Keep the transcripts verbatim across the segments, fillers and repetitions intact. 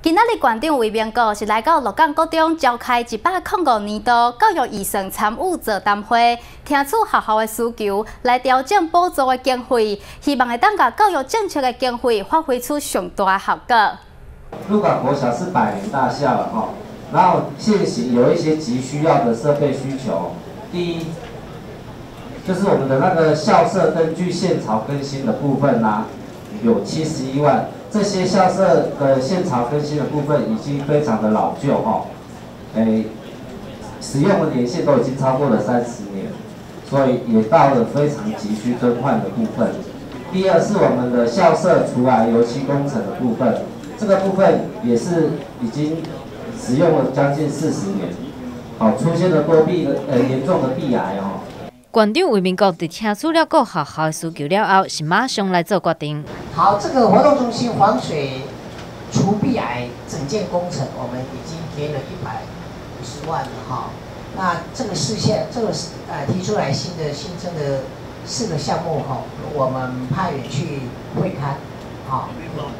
今仔日县长魏明国是来到鹿港高中召开一百零五年度教育预算参与座谈会，听取学校的需求，来调整补助的经费，希望会当甲教育政策的经费发挥出上大的效果。 鹿港国小是百年大校了哈，然后现行有一些急需要的设备需求，第一就是我们的那个校舍灯具线槽更新的部分啦、啊，有七十一万。 这些校舍的线槽更新的部分已经非常的老旧哈，诶，使用的年限都已经超过了三十年，所以也到了非常急需更换的部分。第二是我们的校舍除来油漆工程的部分，这个部分也是已经使用了将近四十年，好、哦、出现了多壁的呃严重的壁癌哦。 县长魏明国在听取了各学校的需求了后，是马上来做决定。 好，这个活动中心防水除壁癌整件工程，我们已经给了一百五十万了哈。那这个事项，这个呃提出来新的新增的四个项目哈，我们派员去会勘，好。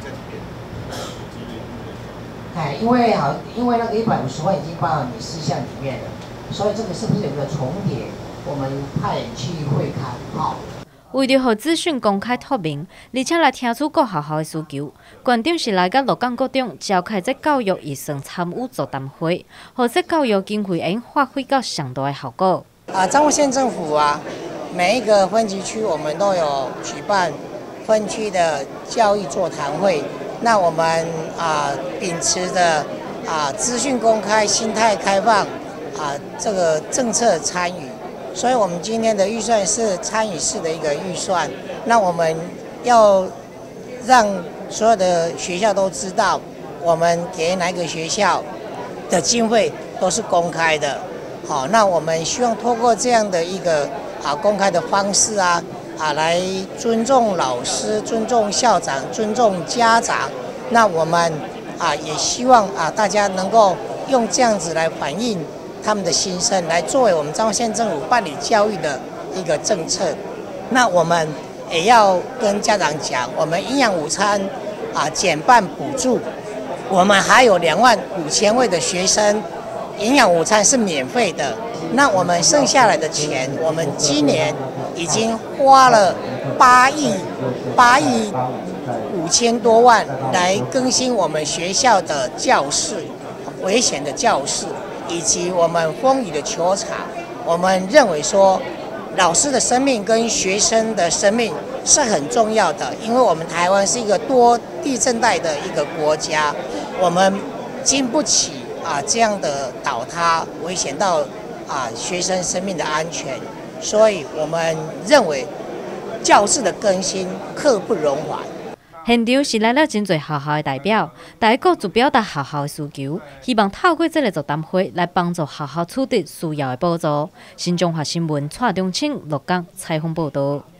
哎，因为好，因为那个一百五十万已经包含你事项里面了，所以这个是不是有个重叠？ 我们派去会勘，好。 为着让资讯公开透明，而且来听取各学校的需求，县长是来到鹿港高中召开这教育预算参与座谈会，让这教育经费能发挥到上大的效果。 啊，彰化县政府啊，每一个分级区我们都有举办分区的教育座谈会。那我们啊，秉持着啊资讯公开、心态开放啊这个政策参与。 所以，我们今天的预算是参与式的一个预算。那我们要让所有的学校都知道，我们给哪个学校的经费都是公开的。好，那我们希望透过这样的一个啊公开的方式啊啊，来尊重老师、尊重校长、尊重家长。那我们啊也希望啊大家能够用这样子来反映 他们的心声来作为我们彰化县政府办理教育的一个政策，那我们也要跟家长讲，我们营养午餐啊减半补助，我们还有两万五千位的学生营养午餐是免费的。那我们剩下来的钱，我们今年已经花了八亿八亿五千多万来更新我们学校的教室，危险的教室。 以及我们风雨的球场，我们认为说，老师的生命跟学生的生命是很重要的，因为我们台湾是一个多地震带的一个国家，我们经不起啊这样的倒塌，危险到啊学生生命的安全，所以我们认为教室的更新刻不容缓。 现场是来了真侪学校的代表，大家各自表达学校的需求，希望透过这个座谈会来帮助学校取得需要的补助。新中华新闻蔡中清鹿港采访报道。